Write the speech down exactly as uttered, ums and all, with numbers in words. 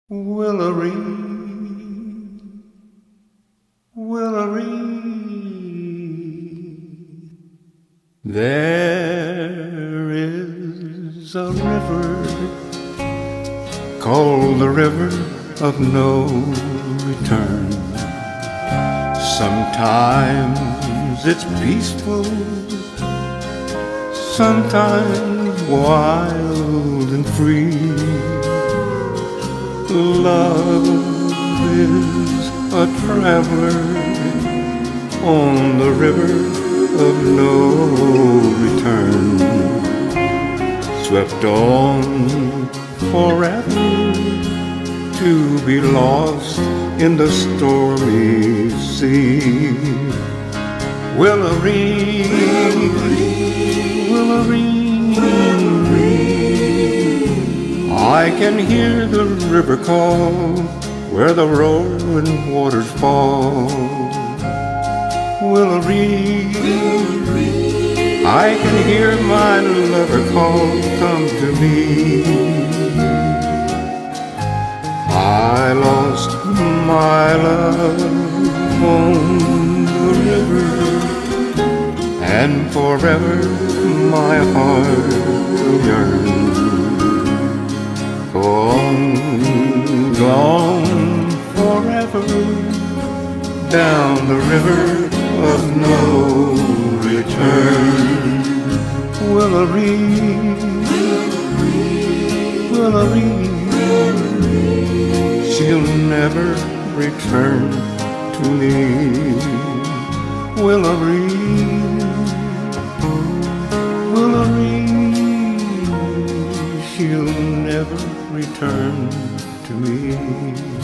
Willery, Willery. There is a river called the river of no return. Sometimes it's peaceful, sometimes wild and free. Love is a traveler on the river of no return, swept on forever to be lost in the stormy sea. Willery, Willery, I can hear the river call where the roaring waters fall. Willery, I can hear my lover call, come to me. I lost my love on the river, and forever my heart will yearn. Gone, gone forever, down the river of no return. Willery, Willery, she'll never return to me. Willery, Willery, she'll never return to me.